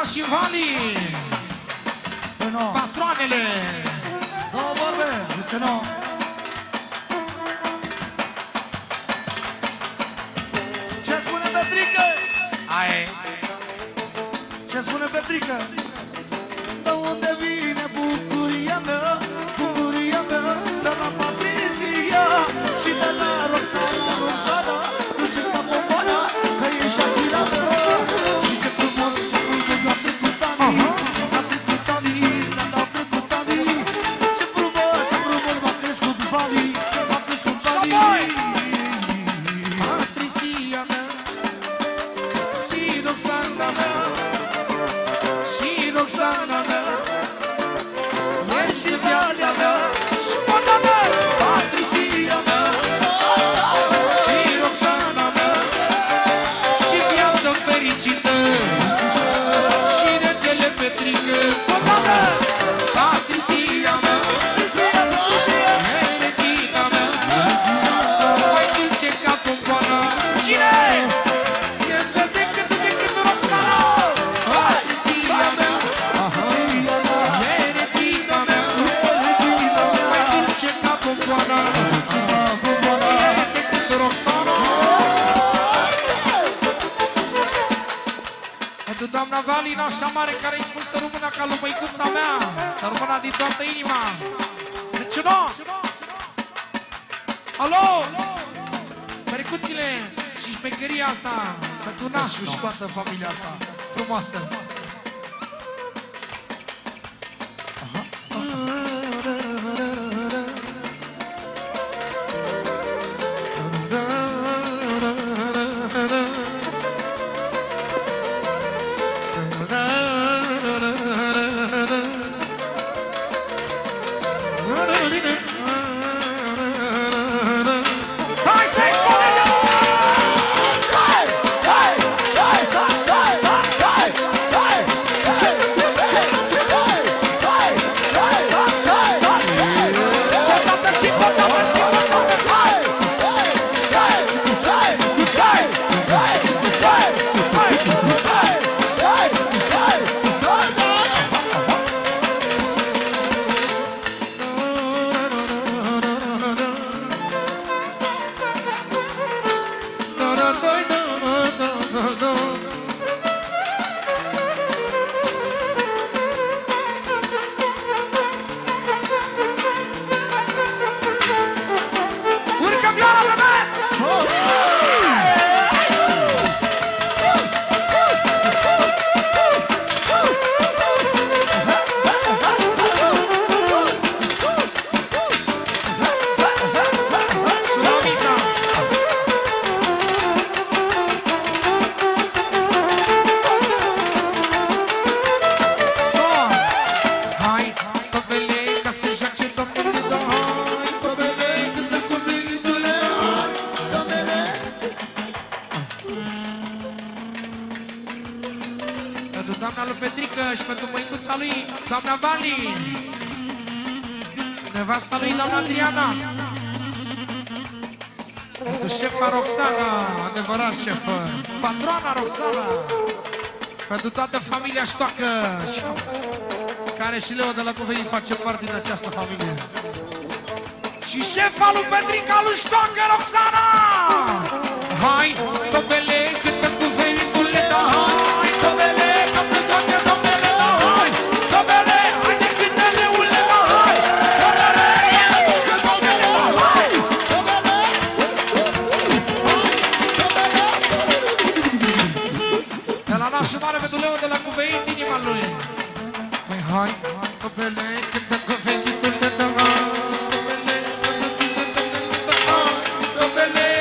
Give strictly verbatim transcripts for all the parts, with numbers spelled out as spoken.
și Vali, patroanele. Nu vorbe, zice nu. Ce spune Petrică? Aie. Ce spune Petrică? De unde vine bucuria mea, bucuria mea, de la Patricia și de la Roxana, Roxana, duce ca bomboana, că e Shakira mea. Și ce frumos, ce frumos l-a trecut ani, l-a trecut ani, l-a trecut ani. Ce frumos, ce frumos m-a crescut Vali, m-a crescut Vali. Patricia mea și Roxana mea, și Roxana mea, ești viața mea și poata mea. Patricia mea și Roxana mea, și viață fericită și regele Petrică, poata mea. Patricia mea e regina mea, mai dulce ca pompoana. Cine este decât, decât Roxana? Patricia mea e regina mea, mai dulce ca pompoana. E decât Roxana. Pentru doamna Valina așa mare, care îi spun să rămână ca lui măicuța mea, să rămână din toată inima. Deci nu? Alo? Măricuțile și șmecheria asta pentru nașul și toată familia asta frumoasă. Hai să-i spuneți! Urcă vioara pe mea! Suramica! Hai, tobele, ca să joace domnule, da, hai, tobele, cântă cuvintele, hai, tobele. Pentru doamna lui Petrică și pentru măicuța lui, doamna Vali, nevasta lui, doamna Adriana, pentru șefa Roxana, adevărat șefă, patroana Roxana, pentru toată familia Ștoacă, care și Leo de la Cuveni face parte din această familie. Și șefa lui Petrica lui Ștoacă, Roxana! Hai, tobele, cântă cuvintele, da, hai, tobele, ca să toate tobele, da, hai, tobele, haide cântele ule, da, hai, tobele, că tobele, da, hai, tobele, de la nașul mare pentru Leo de la Cuveni, inima lui. Păi hai, tobele, cântă cuvintele, da, hai, tobele, tobele,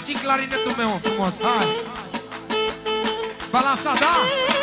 puțin clarinetul meu frumos, hai! Balansa, da?